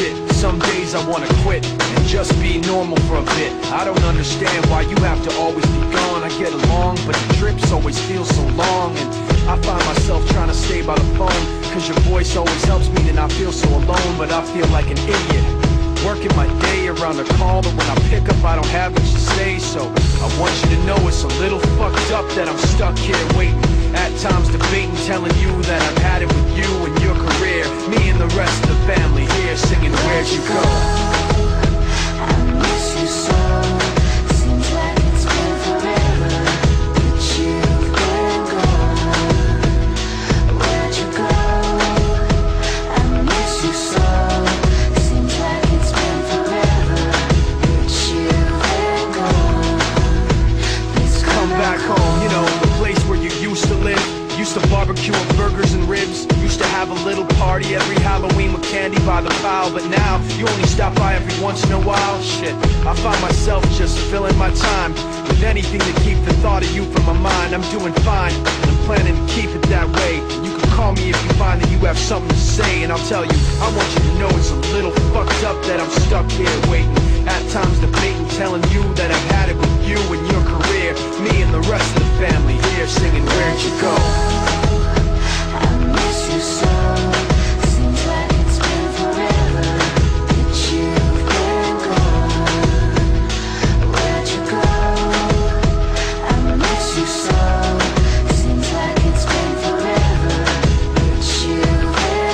shit. Some days I wanna quit and just be normal for a bit. I don't understand why you have to always be gone. I get along, but the trips always feel so long. And I find myself trying to stay by the phone, cause your voice always helps me to not feel so alone. But I feel like an idiot, working my day around the call, but when I pick up I don't have much to say. So I want you to know it's a little fucked up that I'm stuck here waiting, at times debating, telling you that I've had it with you and your career. Me and the rest of the family here singing Where'd You Go? I miss you so. Seems like it's been forever that you've been gone. Where'd you go? I miss you so. Seems like it's been forever that you've been gone. Please Come back home, you know, the place where you used to live. Used to barbecue with burgers and ribs. Used to have a little party every Halloween with candy by the pile. But now, you only stop by every once in a while. Shit, I find myself just filling my time with anything to keep the thought of you from my mind. I'm doing fine, and I'm planning to keep it that way. You can call me if you find that you have something to say, and I'll tell you, I want you to know it's a little fucked up that I'm stuck here waiting, at times debating, telling you that I've had it with you and your career. Me and the rest of the family here singing Where'd You Go? I miss you so. Seems like it's been forever that you've been gone. Where'd you go? I miss you so. Seems like it's been forever that you've been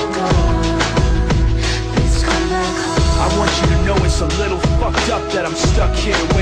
gone. Please come back home. I want you to know it's a little fucked up that I'm stuck here